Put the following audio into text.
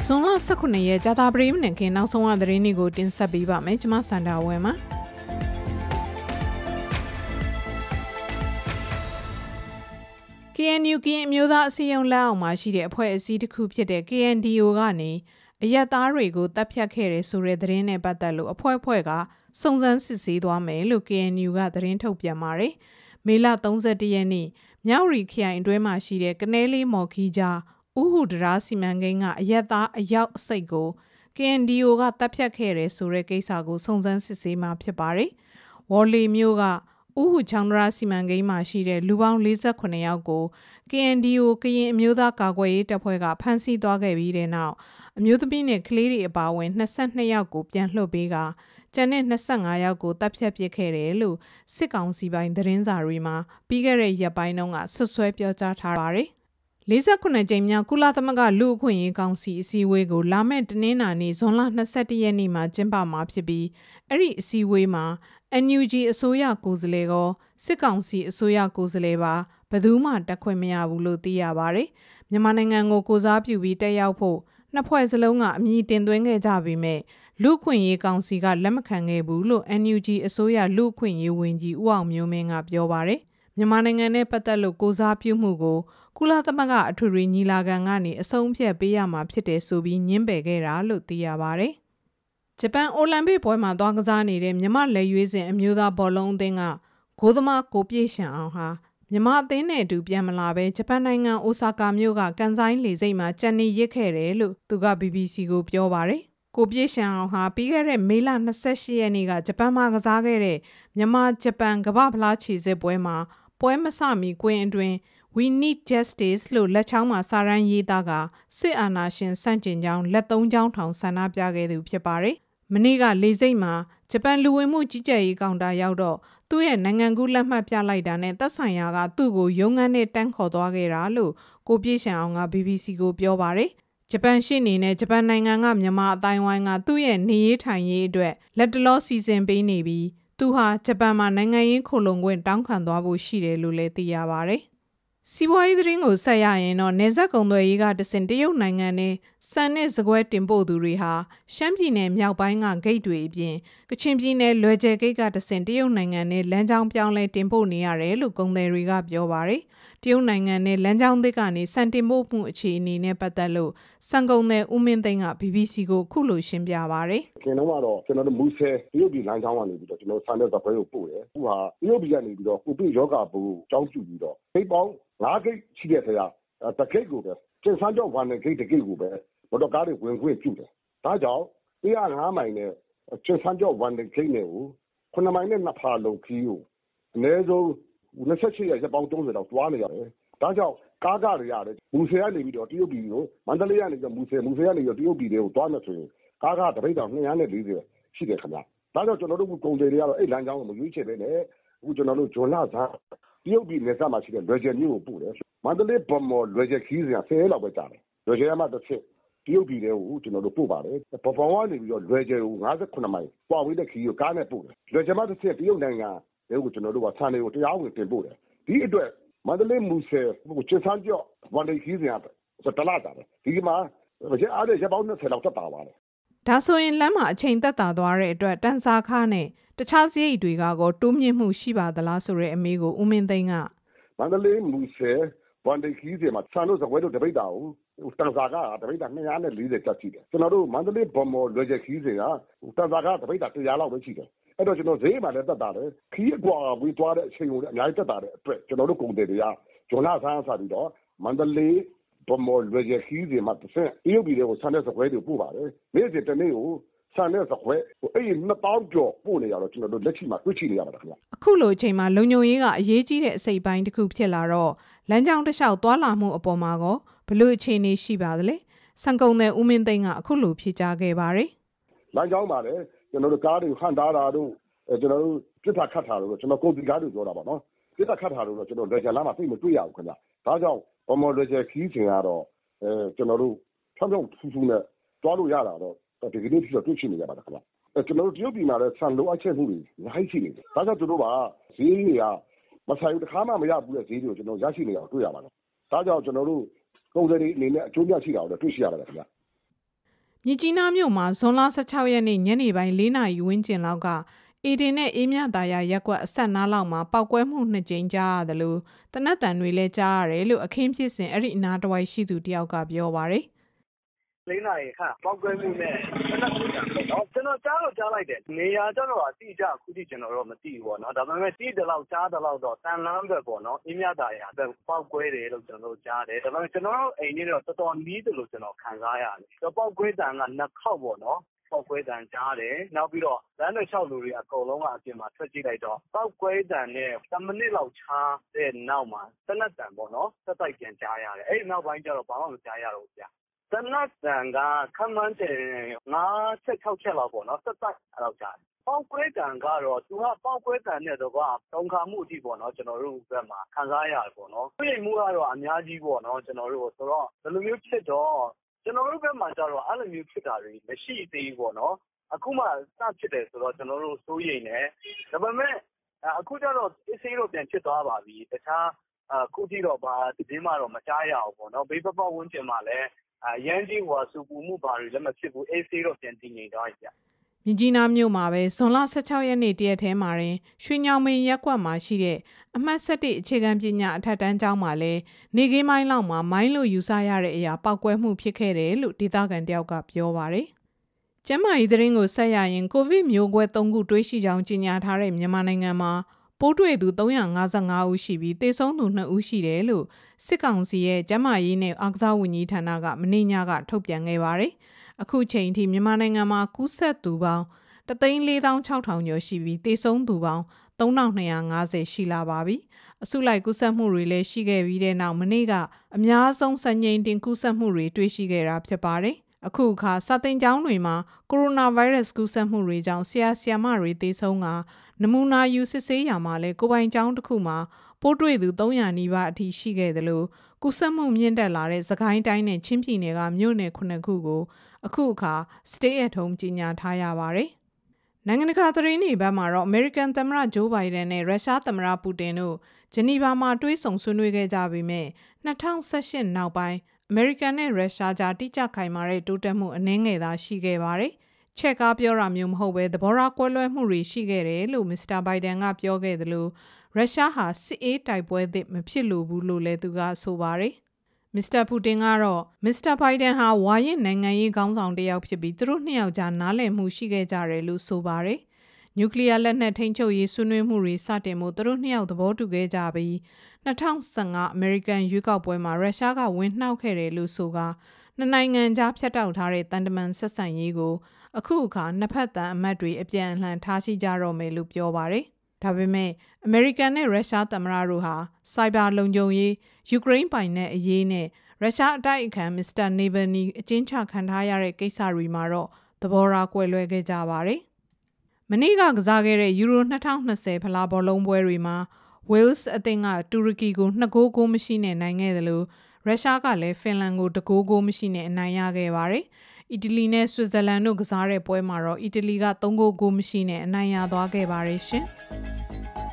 ဇွန်လ19ရက်ကြာသပတေးနေ့ကနောက်ဆုံးရသတင်းတွေကိုတင်ဆက်ပေးပါမယ်ကျွန်မစန္ဒာဝင်းပါKNU ကရင်အမျိုးသားအစည်းအရုံးလက်အောက်မှာရှိတဲ့အဖွဲ့အစည်းတစ်ခုဖြစ်တဲ့ KNDO ကနေအရက်သားတွေကိုတပ်ဖြတ်ခဲ့တဲ့ဆိုတဲ့သတင်းနဲ့ပတ်သက်လို့အဖွဲ့ကစုံစမ်းစစ်ဆေးသွားမယ်လို့ KNU ကသတင်းထုတ်ပြန်ပါတယ်။မေလ31ရက်နေ့မြောက်ရီခရိုင်အတွင်းမှာရှိတဲ့ကနဲလေးမော်ခီကြားဥဟုဒရာစီမံကိန်းကအရက်သားအယောက်စိတ်ကို KNDO ကတပ်ဖြတ်ခဲ့တဲ့ဆိုတဲ့ကိစ္စကိုစုံစမ်းစစ်ဆေးမှာဖြစ်ပါတယ်။ဝေါ်လီမျိုးကဥဟုချောင်းဒရာစီမံကိန်းမှာရှိတဲ့လူပေါင်း48ယောက်ကို KNDO ကရင်အမျိုးသားကာကွယ်ရေးတပ်ဖွဲ့ကဖမ်းဆီးသွားခဲ့ပြီးတဲ့နောက်အမျိုးသမီးနဲ့ကလေးတွေအပါအဝင်22ယောက်ကိုပြန်လွှတ်ပေးကကျန်တဲ့25ယောက်ကိုတပ်ဖြတ်ပစ်ခဲ့တယ်လို့စစ်ကောင်စီပိုင်းသတင်းစာတွေမှာပြီးခဲ့တဲ့ရက်ပိုင်းတုန်းကဆွဆွဲပြောကြားထားပါတယ်။48ကြိမ်မြောက်ကုလသမဂ္ဂလူ့အခွင့်အရေးကောင်စီအစည်းအဝေးကိုလာမယ့်တနင်္လာနေ့ဇွန်လ21ရက်နေ့မှာကျင်းပမှာဖြစ်ပြီးအဲ့ဒီအစည်းအဝေးမှာ NUG အစိုးရကိုယ်စားလှယ်ကောစစ်ကောင်စီအစိုးရကိုယ်စားလှယ်ပါဘယ်သူမှတက်ခွင့်မရဘူးလို့သိရပါတယ်။မြန်မာနိုင်ငံကိုကိုစားပြုပြီးတက်ရောက်ဖို့နှစ်ဖွဲ့စလုံးကအမည်တင်သွင်းခဲ့ကြပေမဲ့လူ့အခွင့်အရေးကောင်စီကလက်မခံခဲ့ဘူးလို့ NUG အစိုးရလူ့အခွင့်အရေးဝန်ကြီးဦးအောင်မျိုးမင်းကပြောပါတယ်။မြန်မာနိုင်ငံနဲ့ပတ်သက်လို့ကိုစားပြုမှုကိုကုလသမဂ္ဂအထွေထွေညီလာခံကနေအဆုံးဖြတ်ပေးရမှာဖြစ်တယ်ဆိုပြီးညှင်းပယ်ခဲ့တာလို့သိရပါတယ်။ဂျပန်အိုလံပစ်ပွဲမှာသွားကစားနေတဲ့မြန်မာလက်ရွေးစင်အမျိုးသားဘောလုံးအသင်းကဂိုးသမားကိုပြည့်ရှံအောင်ဟာမြန်မာအသင်းနဲ့အတူပြန်မလာဘဲဂျပန်နိုင်ငံအိုဆာကာမြို့ကကန်ဆိုင်လေဆိပ်မှာကြံနေရစ်ခဲ့တယ်လို့သူက BBC ကိုပြောပါတယ်။ကိုပြည့်ရှံအောင်ဟာပြီးခဲ့တဲ့မေလ28ရက်နေ့ကဂျပန်မှာကစားခဲ့တဲ့မြန်မာဂျပန်ကမ္ဘာဖလားခြေစစ်ပွဲမှာပွဲမစမီကွင်းအတွင်း We need justice လို့လက်ချောင်းမှာစာရန်ရေးသားကစစ်အာဏာရှင်စန့်ကျင်ကြောင်းလက်သုံးချောင်းထောင်ဆန္ဒပြခဲ့သူဖြစ်ပါတယ်။မနေ့ကလေဆိပ်မှာဂျပန်လူဝင်မှုကြီးကြပ်ရေးကောင်တာရောက်တော့သူ့ရဲ့နိုင်ငံကူးလက်မှတ်ပြလိုက်တာနဲ့သက်ဆိုင်ရာကသူ့ကိုရုံးခန်းနဲ့တန်းခေါ်သွားခဲ့တာလို့ကိုပြည့်ရှံအောင်က BBC ကိုပြောပါတယ်။ဂျပန်ရှေ့နေနဲ့ဂျပန်နိုင်ငံကမြန်မာအတိုင်းဝိုင်းကသူ့ရဲ့နေရေးထိုင်ရေးအတွက်လက်တလောစီစဉ်ပေးနေပြီးသူဟာဂျပန်မှာနိုင်ငံရေးခိုလုံခွင့်တောင်းခံသွားဖို့ရှိတယ်လို့လည်းသိရပါတယ်။စီးပွားရေးသတင်းကိုဆက်ရရင်တော့နေဆက်ကုံသွယ်ရေးကတဆင့်တရုတ်နိုင်ငံနဲ့စံနဲ့စကွဲတင်ပို့သူတွေဟာရှမ်းပြည်နယ်မြောက်ပိုင်းကဂိတ်တွေအပြင်ကချင်ပြည်နယ်လွယ်ကျယ်ဂိတ်ကတဆင့်တရုတ်နိုင်ငံနဲ့လမ်းကြောင်းပြောင်းလဲတင်ပို့နေရတယ်လို့ကုံသွယ်တွေကပြောပါတယ်။တရုတ်နိုင်ငံနဲ့လမ်းကြောင်းသစ်ကနေစံတင်ပို့မှုအခြေအနေနဲ့ပတ်သက်လို့စံကုံသွယ်ဦးမင်းသိန်းက BBC ကိုခုလိုရှင်းပြပါတယ်။ကျွန်တော်ကတော့ကျွန်တော်တို့မူဆယ်တရုတ်ပြည်လမ်းကြောင်းကနေပြီးတော့ကျွန်တော်စံတဲ့စပွဲကိုပို့တယ်။သူဟာတရုတ်ပြည်ကနေပြီးတော့ကိုဗစ်ရောဂါပိုးကြောင်းပြုပြီးတော့ဂိတ်ပေါင်း5ဂိတ်ရှိတဲ့ဆရာတဂိတ်ကိုပဲကျင်းစမ်းကြောက်ဝါနေဂိတ်တဂိတ်ကိုပဲမော်တော်ကားတွေဝင်ခွင့်ပြုတယ်။ဒါကြောင့်105မိုင်နဲ့ကျင်းစမ်းကြောက်ဝါနေဂိတ်နဲ့ကို9မိုင်နဲ့2ဖာလုံခီးကိုအနည်းဆုံး28ရက်ပေါင်း30လောက်တွားနေရတယ်။ဒါကြောင့်ကားတွေရတယ်မူဆယ်ကနေပြီးတော့တရုတ်ပြည်ကိုမန္တလေးကနေပြီးတော့မူဆယ်ကနေပြီးတော့တရုတ်ပြည်တွေကိုတွားမယ်ဆိုရင်ကားတပိတ်တောင်240ရှိတယ်ခင်ဗျ။ဒါကြောင့်ကျွန်တော်တို့ကုန်တယ်တွေကတော့အဲ့လမ်းကြောင်းကိုမရွေးချယ်ပဲနဲ့အခုကျွန်တော်တို့ဂျွန်လာစားတရုတ်ပြည်နယ်စပ်မှာရှိတဲ့လွယ်ကျယ်မြို့ကိုပို့တယ်မန္တလေးဗမော်လွယ်ကျယ်ခီးစဉ်10ရက်လောက်ပဲကြာတယ်လွယ်ကျယ်မှာတစ်ချက်တရုတ်ပြည်တွေကိုကျွန်တော်တို့ပို့ပါတယ်ဗမော်ကနေပြီးတော့လွယ်ကျယ်ကို58မိုင်ပွာဝေးတဲ့ခီးကိုကားနဲ့ပို့တယ်လွယ်ကျယ်မှာတစ်ချက်တရုတ်နိုင်ငံတွေကိုကျွန်တော်တို့ကဆန်တွေကိုတရားဝင်တင်ပို့တယ်ဒီအတွက်မန္တလေးမူဆယ်ကျင်းစမ်းကြော့ဝန်ဒေခီးစဉ်ကတလားတာပဲဒီမှာအားရရက်ပေါင်း20လောက်တက်တာပါတယ်ဒါဆိုရင်လမ်းမှာအချိန်သက်သာသွားတဲ့အတွက်တန်စာခါနဲ့တခြားစရိတ်တွေကတိုးမြင့်မှုရှိပါသလားဆိုတဲ့အမေးကိုဦးမင်းသိန်းကမန္တလေးမူဆယ်ဝန်ဒေခီးစဉ်မှာဆန်တို့စကွဲတို့တပိတ်တာကိုတန်စာကတပိတ်တာ240ကျပ်ရှိတယ်ကျွန်တော်တို့မန္တလေးဗမော်လွယ်ကျယ်ခီးစဉ်ကတန်စာကတပိတ်တာ100လောက်ပဲရှိတယ်အဲ့တော့ကျွန်တော်ဈေးမှာလည်းတက်တာတယ်ခီးအကွာဝေးသွားတဲ့အချိန်ကိုလည်းအများကြီးတက်တာတဲ့အတွက်ကျွန်တော်တို့ကုန်တယ်တွေကဂျွန်လာဆန်းစပြီးတော့မန္တလေးဗမော်လွယ်ကျယ်ခီးစဉ်မှာတစ်ဆင့်တရုတ်ပြည်တွေကိုဆန်တဲ့စကွဲတွေပို့ပါတယ်နေ့စဉ်တစ်နေ့ကိုဆန်တဲ့စကွဲအဲ့ဒီ2000ကျော်ပို့နေရတော့ကျွန်တော်တို့လက်ရှိမှာတွေ့ရှိနေရပါတယ်ခင်ဗျအခုလိုအချိန်မှာလုံခြုံရေးကအရေးကြီးတဲ့အစိပ်ပိုင်းတစ်ခုဖြစ်လာတော့လမ်းကြောင်းတစ်လျှောက်သွားလာမှုအပေါ်မှာဘလို့အခြေအနေရှိပါသလဲစံကုံတဲ့ဦးမင်းသိန်းကအခုလိုဖြေကြားခဲ့ပါတယ်လမ်းကြောင်းမှာလည်းကျွန်တော်တို့ကားတွေဟန်တာတာတို့ကျွန်တော်တို့ပြစ်တာခတ်တာတို့ကျွန်တော်ကုန်စည်ကားတွေပြောတာပါနော်ပြစ်တာခတ်တာတို့တော့ကျွန်တော်လွယ်ကျယ်လမ်းမှာသိမတွေ့ရဘူးခင်ဗျဒါကြောင့်ဗမော်လွယ်ကျယ်ခီးစဉ်ကတော့ကျွန်တော်တို့ဖြောင်းထူးထူးနဲ့တွားလို့ရတာတော့ဒီကနေ့ဖြစ်တော့တွေ့ရှိနေရပါတယ်ခင်ဗျကျွန်တော်တို့တရုတ်ပြည်မှာလည်းဆန်လိုအပ်ချက်မှုတွေအများကြီးရှိနေတယ်ဒါကြောင့်တို့ကဈေးတွေကမဆိုင်ဘူးတစ်ခါမှမရဘူးတဲ့ဈေးတွေကိုကျွန်တော်ရရှိနေအောင်တွေ့ရပါတယ်ဒါကြောင့်ကျွန်တော်တို့ကုန်စည်တွေအနေနဲ့အကျိုးမြတ်ရှိတာကိုတွေ့ရှိရပါတယ်ခင်ဗျမြစ်ကြီးနားမြို့မှာဇွန်လ16ရက်နေ့ညနေပိုင်း4နာရီဝန်းကျင်လောက်ကအေဒင်နဲ့အေးမြသာယာရက်ကွက်အဆက်နားလောက်မှာပောက်ကွဲမှု2ကြိမ်ကြားရတယ်လို့တနက်တန်တွေလည်းကြားရတယ်လို့အခင်းဖြစ်စဉ်အဲ့ဒီအနားတစ်ဝိုက်ရှိသူတယောက်ကပြောပါတယ် 4နာရီခန့်ပောက်ကွဲမှုနဲ့တနက်ပိုင်းပေါ့နော်ကျွန်တော်ကြားလိုက်တယ်နေရာကျတော့အတိအကျအခုထိကျွန်တော်တော့မသိဘူးပေါ့နော်ဒါပေမဲ့ကြားတယ်လောက်တော့တန်လန်းဘက်ပေါ့နော်အေးမြသာယာဘက်ပောက်ကွဲတယ်လို့ကျွန်တော်ကြားတယ်ဒါပေမဲ့ကျွန်တော်တို့အိမ်ကြီးတော့တော်တော်နီးတယ်လို့ကျွန်တော်ခံစားရတယ်ပောက်ကွဲတန်က2ခေါက်ပေါ့နော်ပောက်ကွဲတန်ကြားတယ်နောက်ပြီးတော့လမ်းတွေလျှောက်လူတွေအကုန်လုံးကအပြင်မှာထွက်ကြည့်လိုက်တော့ပောက်ကွဲတန်နဲ့10မိနစ်လောက်ခြားတဲ့နောက်မှာတနက်တန်ပေါ့နော်သက်တိုက်ပြန်ကြားရတယ်အဲ့ဒီနောက်ပိုင်းကျတော့ဘာမှမကြားရတော့ဘူးဗျတနက်တန်ကခန့်မှန်းချင်5ချက်6ချက်လောက်ပေါ့နော်သက်တိုက်အဲ့လောက်ကြားပောက်ကွဲတန်ကတော့သူကပောက်ကွဲတန်နဲ့တော့တုံခါမှုအထိပေါ့နော်ကျွန်တော်တို့ဘက်မှာခံစားရတယ်ပေါ့နော်ပြည့်မှုကတော့အများကြီးပေါ့နော်ကျွန်တော်တို့ဆိုတော့ဘယ်လိုမျိုးဖြစ်တော့ကျွန်တော်တို့ဘက်မှာကျတော့အဲ့လိုမျိုးဖြစ်တာတွေမရှိသေးဘူးပေါ့နော်အခုမှစဖြစ်တယ်ဆိုတော့ကျွန်တော်တို့စိုးရိမ်နေဒါပေမဲ့အခုကျတော့အစီအတော့ပြန်ဖြစ်သွားပါပြီတခြားအခုထိတော့ဘာဒီမှတော့မကြားရအောင်ပေါ့နော်ဘေးပတ်ဝန်းကျင်မှာလည်းရန်ကြီးဟိုစူပူမှုဘာတွေလည်းမဖြစ်ဘူးအေးဆေးတော့ပြန်တည်ငြိမ်သွားပြီမြကြီးနားမြို့မှာပဲဇွန်လ16ရက်နေ့တရက်ထဲမှာရင်ရွှေညောင်မင်းရက်ကွက်မှာရှိတဲ့အမှတ်7အခြေခံပညာအထက်တန်းကျောင်းမှာလည်းနေကင်းမိုင်းလောက်မှာမိုင်းလို့ယူဆရတဲ့အရာပောက်ကွဲမှုဖြစ်ခဲ့တယ်လို့ဒေသခံတယောက်ကပြောပါတယ်။ကျန်းမာရေးသတင်းကိုဆက်ရရင်ကိုဗစ်မျိုးကွဲ3ခုတွေးရှိကြောင်းကြေညာထားတဲ့မြန်မာနိုင်ငံမှာပိုးတွေ့သူ355ဦးရှိပြီးသေဆုံးသူ2ဦးရှိတယ်လို့စစ်ကောင်စီရဲ့ကျန်းမာရေးနဲ့အားကစားဝန်ကြီးဌာနကမနေ့ညကထုတ်ပြန်ခဲ့ပါတယ်။အခုချိန်ထိမြန်မာနိုင်ငံမှာကူးစက်သူပေါင်း1,460,000 ကျော်ရှိပြီးသေဆုံးသူပေါင်း3,250ရှိလာပါပြီ။အစုလိုက်ကူးစက်မှုတွေလည်းရှိခဲ့ပြီးတဲ့နောက်မနေ့ကအများဆုံးစံချိန်တင်ကူးစက်မှုတွေတွေ့ရှိခဲ့တာဖြစ်ပါတယ်။အခုအခါစာသင်ကျောင်းတွေမှာကိုရိုနာဗိုင်းရပ်စ်ကူးစက်မှုတွေကြောင့်ဆရာမတွေသေဆုံးကနမူနာယူစစ်ဆေးရာမှာလည်းကိုပိုင်ကျောင်းတစ်ခုမှာပိုးတွေ့သူ300နီးပါးအထိရှိခဲ့တယ်လို့ကူးစက်မှုမြင့်တက်လာတဲ့စကိုင်းတိုင်းနဲ့ချင်းပြည်နယ်ကမြို့နယ်9ခုကိုအခုအခါ stay at home ကြီးညာထားရပါတယ်။နိုင်ငံတကာသတင်းတွေဘက်မှာတော့ American သမ္မတ Joe Biden နဲ့ရုရှားသမ္မတပူတင်တို့ဂျနီဗာမှာတွေ့ဆုံဆွေးနွေးခဲ့ကြပြီးမြဲ2018နောက်ပိုင်းအမေရိကန်နဲ့ရုရှားကြားတိကျခိုင်မာတဲ့တိုးတက်မှုအနည်းငယ်သာရှိခဲ့ပါတယ်။ချက်ကားပြောတာမျိုးမဟုတ်ပဲသဘောထားကွဲလွဲမှုတွေရှိခဲ့တယ်လို့မစ္စတာဘိုင်ဒန်ကပြောခဲ့သလိုရုရှားဟာစစ်အေးတိုက်ပွဲသစ်မဖြစ်လိုဘူးလို့လည်းသူကဆိုပါတယ်။မစ္စတာပူတင်ကတော့မစ္စတာဘိုင်ဒန်ဟာဝါရင့်နိုင်ငံရေးခေါင်းဆောင်တစ်ယောက်ဖြစ်ပြီးသူတို့နှစ်ယောက်ကြားနားလည်မှုရှိခဲ့ကြတယ်လို့ဆိုပါတယ်။နျူကလ িয়ার လက်နက်ထိန်းချုပ်ရေးဆွေးနွေးမှုတွေစတင်မှုသူတို့နှစ်ယောက်သဘောတူခဲ့ကြပြီး2015အမေရိကန်ရွေးကောက်ပွဲမှာရုရှားကဝင်နှောက်ခဲ့တယ်လို့ဆိုကနှစ်နိုင်ငံကြားဖြတ်တောက်ထားတဲ့တန်တမန်ဆက်ဆံရေးကိုအခုအခါနှစ်ဖက်တန်အမတ်တွေအပြန်အလှန်ထားရှိကြတော့မယ်လို့ပြောပါတယ်။ဒါပေမဲ့အမေရိကန်နဲ့ရုရှားသမ္မတတို့ဟာစိုက်ဘာလုံခြုံရေးယူကရိန်းပိုင်နက်အရေးနဲ့ရုရှားအတိုက်အခံမစ္စတာနေဗယ်နီအကျဉ်းချခံထားရတဲ့ကိစ္စတွေမှာတော့သဘောထားကွဲလွဲခဲ့ကြပါတယ်။မနေ့ကစားခဲ့တဲ့ယူရို2020ဖလားဘောလုံးပွဲတွေမှာWales အသင်းကတူရကီကို2ဂိုးမရှိနဲ့နိုင်ခဲ့တယ်လို့ရုရှားကလည်းဖင်လန်ကို1ဂိုးမရှိနဲ့အနိုင်ရခဲ့ပါတယ်။အီတလီနဲ့ဆွစ်ဇာလန်တို့ကစားတဲ့ပွဲမှာတော့အီတလီက3ဂိုးမရှိနဲ့အနိုင်ရသွားခဲ့ပါတယ်ရှင်။